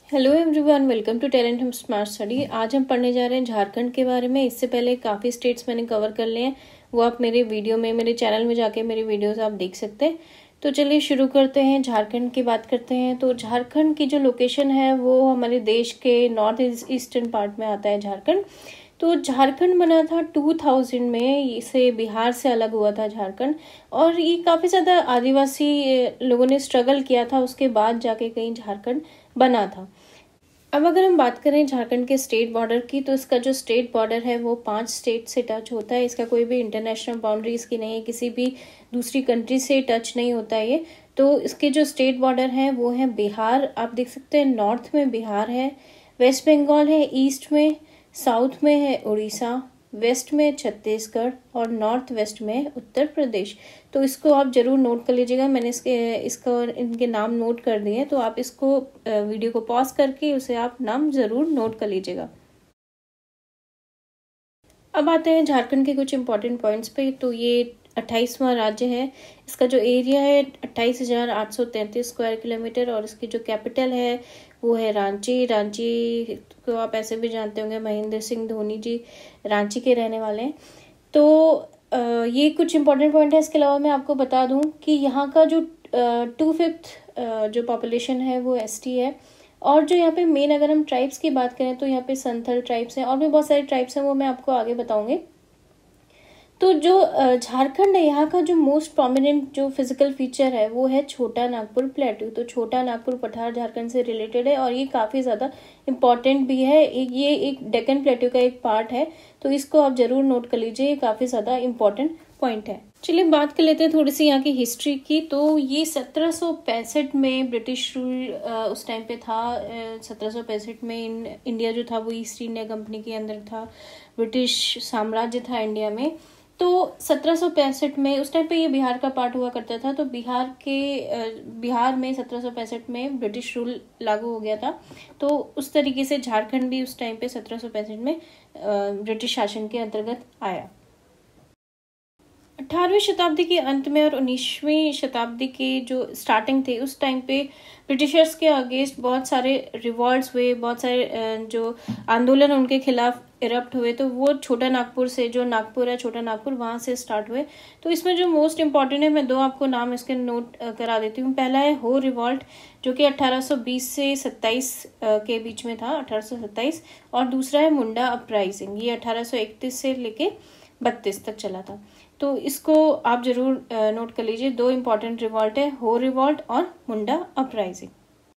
Hello everyone, welcome to talent हम smart study. आज हम पढ़ने जा रहे हैं झारखंड के बारे में। इससे पहले काफ़ी स्टेट्स मैंने कवर कर लिए हैं, वो आप मेरे वीडियो में मेरे चैनल में जाके मेरे वीडियोस आप देख सकते हैं। तो चलिए शुरू करते हैं, झारखंड की बात करते हैं। तो झारखंड की जो लोकेशन है वो हमारे देश के नॉर्थ ईस्टर्न पार्ट में आता है झारखंड। तो झारखंड बना था 2000 में, इसे बिहार से अलग हुआ था झारखंड। और ये काफ़ी ज़्यादा आदिवासी लोगों ने स्ट्रगल किया था, उसके बाद जाके कहीं झारखंड बना था। अब अगर हम बात करें झारखंड के स्टेट बॉर्डर की, तो इसका जो स्टेट बॉर्डर है वो 5 स्टेट से टच होता है। इसका कोई भी इंटरनेशनल बाउंड्री इसकी नहीं है, किसी भी दूसरी कंट्री से टच नहीं होता है ये। तो इसके जो स्टेट बॉर्डर हैं वो है बिहार, आप देख सकते हैं नॉर्थ में बिहार है, वेस्ट बंगाल है, ईस्ट में, साउथ में है उड़ीसा, वेस्ट में छत्तीसगढ़ और नॉर्थ वेस्ट में उत्तर प्रदेश। तो इसको आप जरूर नोट कर लीजिएगा। मैंने इनके नाम नोट कर दिए हैं, तो आप इसको वीडियो को पॉज करके उसे आप नाम जरूर नोट कर लीजिएगा। अब आते हैं झारखंड के कुछ इंपॉर्टेंट पॉइंट्स पे। तो ये 28वां राज्य है। इसका जो एरिया है 28,833 स्क्वायर किलोमीटर और इसकी जो कैपिटल है वो है रांची। रांची को आप ऐसे भी जानते होंगे, महेंद्र सिंह धोनी जी रांची के रहने वाले हैं। तो ये कुछ इंपॉर्टेंट पॉइंट है। इसके अलावा मैं आपको बता दूं कि यहाँ का जो 2/5 जो पॉपुलेशन है वो एसटी है। और जो यहाँ पे मेन अगर हम ट्राइब्स की बात करें तो यहाँ पे संथल ट्राइब्स हैं और भी बहुत सारे ट्राइब्स हैं, वो मैं आपको आगे बताऊंगी। तो जो झारखंड है, यहाँ का जो मोस्ट प्रोमिनेंट जो फिजिकल फीचर है वो है छोटा नागपुर प्लेट्यू। तो छोटा नागपुर पठार झारखंड से रिलेटेड है और ये काफ़ी ज़्यादा इम्पॉर्टेंट भी है। ये एक डेक्कन प्लेट्यू का एक पार्ट है, तो इसको आप जरूर नोट कर लीजिए, ये काफ़ी ज़्यादा इम्पॉर्टेंट पॉइंट है। चलिए बात कर लेते हैं थोड़ी सी यहाँ की हिस्ट्री की। तो ये 1765 में ब्रिटिश रूल उस टाइम पे था। 1765 में इंडिया जो था वो ईस्ट इंडिया कंपनी के अंदर था, ब्रिटिश साम्राज्य था इंडिया में। तो 1765 में उस टाइम पे ये बिहार का पार्ट हुआ करता था। तो बिहार में 1765 में ब्रिटिश रूल लागू हो गया था। तो उस तरीके से झारखंड भी उस टाइम पे 1765 में ब्रिटिश शासन के अंतर्गत आया। 18वीं शताब्दी के अंत में और 19वीं शताब्दी के जो स्टार्टिंग थे उस टाइम पे ब्रिटिशर्स के अगेंस्ट बहुत सारे रिवॉल्ट्स हुए, बहुत सारे जो आंदोलन उनके खिलाफ इरप्ट हुए। तो वो छोटा नागपुर से, जो नागपुर है छोटा नागपुर, वहाँ से स्टार्ट हुए। तो इसमें जो मोस्ट इम्पॉर्टेंट है, मैं दो आपको नाम इसके नोट करा देती हूँ। पहला है हो रिवॉल्ट, जो कि 1820 से 27 के बीच में था, 1827। और दूसरा है मुंडा अपराइजिंग, ये 1831 से लेके 32 तक चला था। तो इसको आप जरूर नोट कर लीजिए। दो इम्पॉर्टेंट रिवॉल्ट है, हो रिवॉल्ट और मुंडा अपराइजिंग।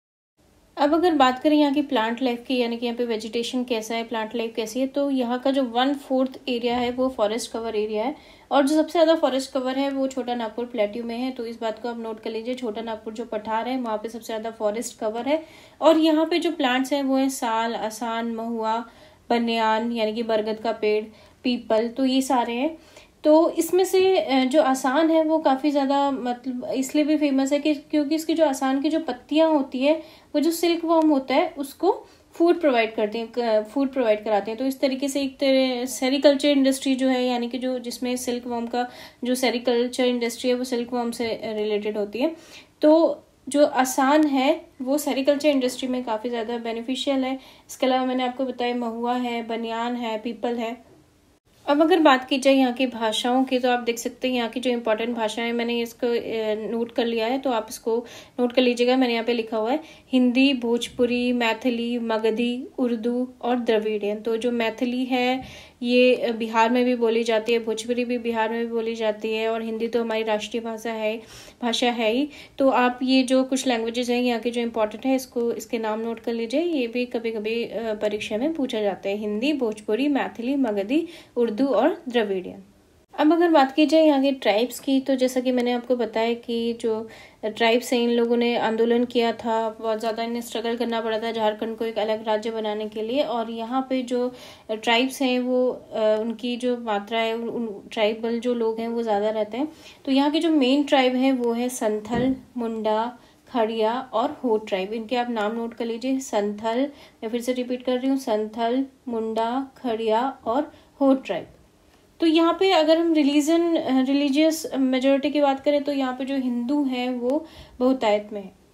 अब अगर बात करें यहाँ की प्लांट लाइफ की, यानी कि यहाँ पे वेजिटेशन कैसा है, प्लांट लाइफ कैसी है, तो यहाँ का जो 1/4 एरिया है वो फॉरेस्ट कवर एरिया है। और जो सबसे ज़्यादा फॉरेस्ट कवर है वो छोटा नागपुर प्लेट्यू में है। तो इस बात को आप नोट कर लीजिए, छोटा नागपुर जो पठार है वहाँ पे सबसे ज़्यादा फॉरेस्ट कवर है। और यहाँ पे जो प्लांट्स हैं वो है साल, असान, महुआ, बनियान यानी कि बरगद का पेड़, पीपल, तो ये सारे हैं। तो इसमें से जो आसान है वो काफ़ी ज़्यादा मतलब इसलिए भी फेमस है कि क्योंकि इसकी जो आसान की जो पत्तियां होती है वो जो सिल्क वर्म होता है उसको फूड प्रोवाइड कराते हैं। तो इस तरीके से एक सेरिकल्चर इंडस्ट्री जो है, यानी कि जो जिसमें सिल्क वर्म का जो सेरिकल्चर इंडस्ट्री है वो सिल्क वर्म से रिलेटेड होती है। तो जो आसान है वो सेरिकल्चर इंडस्ट्री में काफ़ी ज़्यादा बेनिफिशियल है। इसके अलावा मैंने आपको बताया महुआ है, बनियान है, पीपल है। अब अगर बात की जाए यहाँ की भाषाओं की, तो आप देख सकते हैं यहाँ की जो इम्पोर्टेंट भाषाएं, मैंने इसको नोट कर लिया है, तो आप इसको नोट कर लीजिएगा। मैंने यहाँ पे लिखा हुआ है हिंदी, भोजपुरी, मैथिली, मगधी, उर्दू और द्रविडियन। तो जो मैथिली है ये बिहार में भी बोली जाती है, भोजपुरी भी बिहार में भी बोली जाती है और हिंदी तो हमारी राष्ट्रीय भाषा है ही। तो आप ये जो कुछ लैंग्वेजेस हैं यहाँ के जो इम्पोर्टेंट है इसके नाम नोट कर लीजिए। ये भी कभी कभी परीक्षा में पूछा जाता है, हिंदी, भोजपुरी, मैथिली, मगधी, उर्दू और द्रविडियन। अब अगर बात की जाए यहाँ के ट्राइब्स की, तो जैसा कि मैंने आपको बताया कि जो ट्राइब्स हैं इन लोगों ने आंदोलन किया था, बहुत ज़्यादा इन्हें स्ट्रगल करना पड़ा था झारखंड को एक अलग राज्य बनाने के लिए। और यहाँ पे जो ट्राइब्स हैं वो उनकी जो मात्रा है, उन ट्राइबल जो लोग हैं वो ज़्यादा रहते हैं। तो यहाँ के जो मेन ट्राइब हैं वो है संथल, मुंडा, खड़िया और हो ट्राइब। इनके आप नाम नोट कर लीजिए। संथल, मैं फिर से रिपीट कर रही हूँ, संथल, मुंडा, खड़िया और हो ट्राइब। तो यहाँ पे अगर हम रिलीजियस मेजोरिटी की बात करें तो यहाँ पे जो हिंदू हैं वो बहुतायत में है।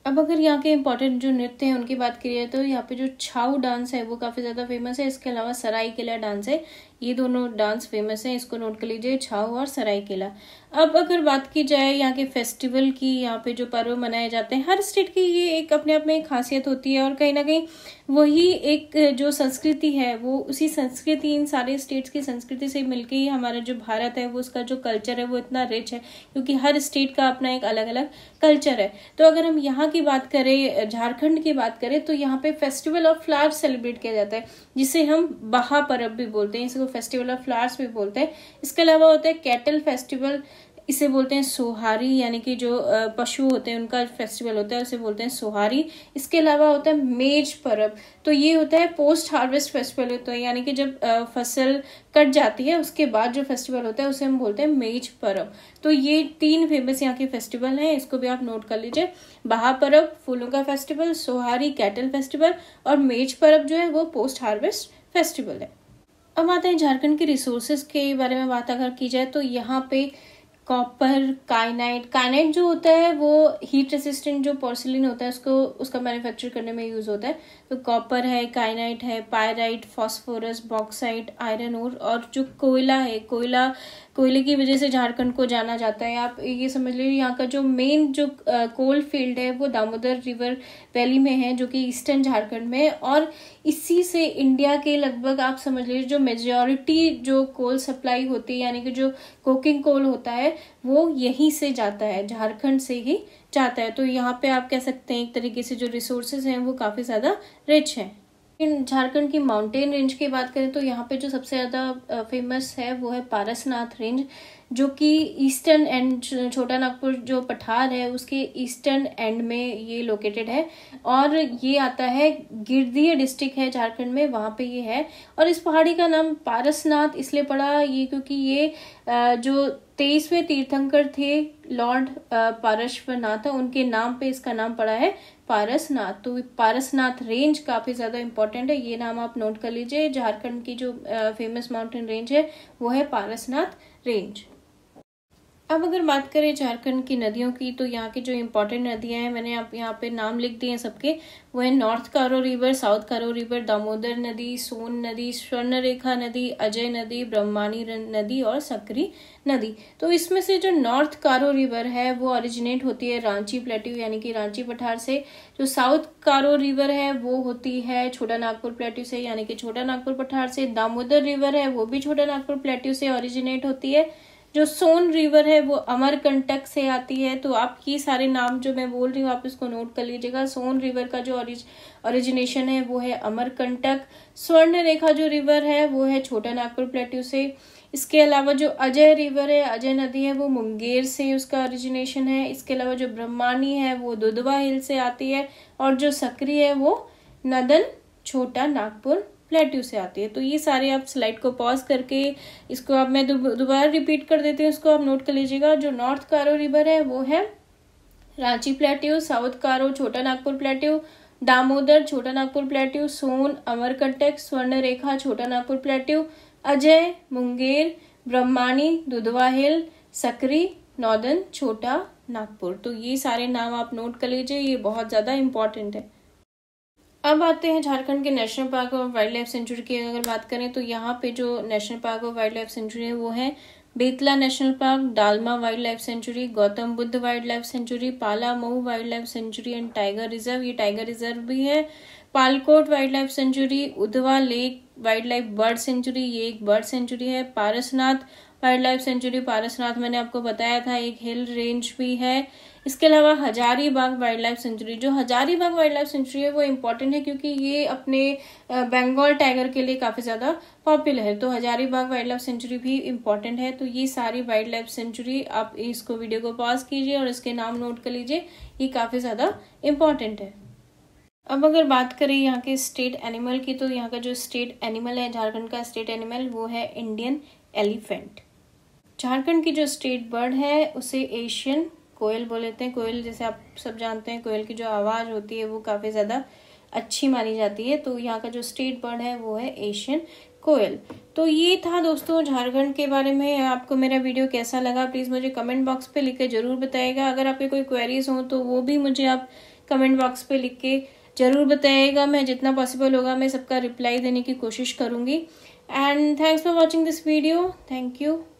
अब अगर यहाँ के इम्पोर्टेंट जो नृत्य हैं उनकी बात की जाए तो यहाँ पे जो छाऊ डांस है वो काफ़ी ज़्यादा फेमस है। इसके अलावा सरायकेला डांस है, ये दोनों डांस फेमस हैं, इसको नोट कर लीजिए, छाऊ और सरायकेला। अब अगर बात की जाए यहाँ के फेस्टिवल की, यहाँ पे जो पर्व मनाए जाते हैं, हर स्टेट की ये एक अपने आप में एक खासियत होती है और कहीं ना कहीं वही एक जो संस्कृति है वो उसी संस्कृति, इन सारे स्टेट्स की संस्कृति से मिलके ही हमारा जो भारत है वो उसका जो कल्चर है वो इतना रिच है, क्योंकि हर स्टेट का अपना एक अलग अलग कल्चर है। तो अगर हम यहाँ की बात करें, झारखंड की बात करें, तो यहाँ पे फेस्टिवल ऑफ फ्लावर्स सेलिब्रेट किया जाता है, जिसे हम बहा पर्व भी बोलते हैं, इसको फेस्टिवल ऑफ फ्लावर्स भी बोलते हैं। इसके अलावा होता है कैटल फेस्टिवल, इसे बोलते हैं सोहारी, यानी कि जो पशु होते हैं उनका फेस्टिवल होता है, उसे बोलते हैं सोहारी। इसके अलावा होता है मेज पर्व, तो ये होता है पोस्ट हार्वेस्ट फेस्टिवल होता है, यानी कि जब फसल कट जाती है उसके बाद जो फेस्टिवल होता है उसे हम बोलते हैं मेज पर्व। तो ये 3 फेमस यहाँ के फेस्टिवल हैं, इसको भी आप नोट कर लीजिए। बहा पर्व फूलों का फेस्टिवल, सोहारी कैटल फेस्टिवल, और मेज पर्व जो है वो पोस्ट हार्वेस्ट फेस्टिवल है। अब आते हैं झारखंड के रिसोर्सेज के बारे में बात अगर की जाए तो यहाँ पे कॉपर, काइनाइट जो होता है वो हीट रेसिस्टेंट जो पोर्सिलिन होता है उसका मैन्युफैक्चर करने में यूज होता है। तो कॉपर है, काइनाइट है, pyrite, phosphorus, bauxite, iron ore, और जो कोयला है, कोयले की वजह से झारखंड को जाना जाता है। आप ये समझ लीजिए यहाँ का जो मेन जो कोल फील्ड है वो दामोदर रिवर वैली में है, जो कि ईस्टर्न झारखंड में है, और इसी से इंडिया के लगभग आप समझ लीजिए जो मेजॉरिटी जो कोल सप्लाई होती है, यानी कि जो कोकिंग कोल होता है वो यहीं से जाता है, झारखंड से ही जाता है। तो यहाँ पे आप कह सकते हैं एक तरीके से जो रिसोर्सेज हैं वो काफी ज्यादा रिच हैं। इन झारखंड की माउंटेन रेंज की बात करें तो यहाँ पे जो सबसे ज्यादा फेमस है वो है पारसनाथ रेंज, जो कि ईस्टर्न एंड, छोटा नागपुर जो पठार है उसके ईस्टर्न एंड में ये लोकेटेड है, और ये आता है गिरदीह डिस्ट्रिक्ट है झारखंड में, वहां पे ये है। और इस पहाड़ी का नाम पारसनाथ इसलिए पड़ा ये क्योंकि ये जो 23वें तीर्थंकर थे लॉर्ड पारश्वनाथ, उनके नाम पे इसका नाम पड़ा है पारसनाथ। तो पारसनाथ रेंज काफी ज्यादा इंपॉर्टेंट है, ये नाम आप नोट कर लीजिए। झारखंड की जो फेमस माउंटेन रेंज है वो है पारसनाथ रेंज। अब अगर बात करें झारखंड की नदियों की, तो यहाँ की जो इम्पोर्टेंट नदियां हैं मैंने आप यहाँ पे नाम लिख दिए हैं सबके, वो है north Karo river, south Karo river, Damodar नदी, सोन नदी, स्वर्णरेखा नदी, अजय नदी, ब्रह्मानी नदी और सकरी नदी। तो इसमें से जो नॉर्थ कारो रिवर है वो ओरिजिनेट होती है रांची प्लेट्यू यानी कि रांची पठार से। जो साउथ कारो रिवर है वो होती है छोटा नागपुर प्लेट्यू से यानी कि छोटा नागपुर पठार से। दामोदर रिवर है वो भी छोटा नागपुर प्लेट्यू से ओरिजिनेट होती है। जो सोन रिवर है वो अमरकंटक से आती है। तो आप ये सारे नाम जो मैं बोल रही हूँ आप इसको नोट कर लीजिएगा। सोन रिवर का जो ओरिजिनेशन है वो है अमरकंटक। स्वर्ण रेखा जो रिवर है वो है छोटा नागपुर प्लेट्यू से। इसके अलावा जो अजय रिवर है, अजय नदी है, वो मुंगेर से उसका ओरिजिनेशन है। इसके अलावा जो ब्रह्मानी है वो दुधवा हिल से आती है, और जो सकरी है वो नदन छोटा नागपुर प्लेट्यू से आती है। तो ये सारे आप स्लाइड को पॉज करके इसको अब मैं दोबारा रिपीट कर देती हूँ, इसको आप नोट कर लीजिएगा। जो नॉर्थ कारो रिवर है वो है रांची प्लेट्यू, साउथ कारो छोटा नागपुर प्लेट्यू, दामोदर छोटा नागपुर प्लेट्यू, सोन Amarkantak, Swarna Rekha Chota Nagpur plateau, Ajay Munger, Brahmani Dudhwa hill, Sakri northern Chota Nagpur. तो ये सारे नाम आप नोट कर लीजिए, ये बहुत ज्यादा इंपॉर्टेंट है। अब आते हैं झारखंड के नेशनल पार्क और वाइल्ड लाइफ सेंचुरी की अगर बात करें तो यहाँ पे जो नेशनल पार्क और वाइल्ड लाइफ सेंचुरी है वो है Betla national park, Dalma wild life sanctuary, Gautam Buddha wild life sanctuary, Palamau wild life sanctuary and tiger reserve, ये टाइगर रिजर्व भी है। Palkot wild life sanctuary, Udhwa lake wild life bird sanctuary, ये एक बर्ड सेंचुरी है। Parasnath wild life century, Parasnath मैंने आपको बताया था एक हिल रेंज भी है। इसके अलावा हजारीबाग वाइल्ड लाइफ सेंचुरी, जो हजारीबाग वाइल्ड लाइफ सेंचुरी है वो इम्पोर्टेंट है क्योंकि ये अपने बंगाल टाइगर के लिए काफी ज्यादा पॉपुलर है। तो हजारीबाग वाइल्ड लाइफ सेंचुरी भी इम्पोर्टेंट है। तो ये सारी वाइल्ड लाइफ सेंचुरी आप इसको वीडियो को पॉज कीजिए और इसके नाम नोट कर लीजिए, ये काफी ज्यादा इम्पोर्टेंट है। अब अगर बात करें यहाँ के स्टेट एनिमल की, तो यहाँ का जो स्टेट एनिमल है झारखंड का स्टेट एनिमल वो है इंडियन एलिफेंट। झारखंड की जो स्टेट बर्ड है उसे एशियन कोयल बोल लेते हैं। कोयल जैसे आप सब जानते हैं कोयल की जो आवाज होती है वो काफी ज्यादा अच्छी मानी जाती है। तो यहाँ का जो स्टेट बर्ड है वो है एशियन कोयल। तो ये था दोस्तों झारखंड के बारे में। आपको मेरा वीडियो कैसा लगा प्लीज मुझे कमेंट बॉक्स पे लिख के जरूर बताइएगा। अगर आपके कोई क्वेरीज हो तो वो भी मुझे आप कमेंट बॉक्स पे लिख के ज़रूर बताइएगा। मैं जितना पॉसिबल होगा मैं सबका रिप्लाई देने की कोशिश करूँगी। And thanks for watching this video. Thank you.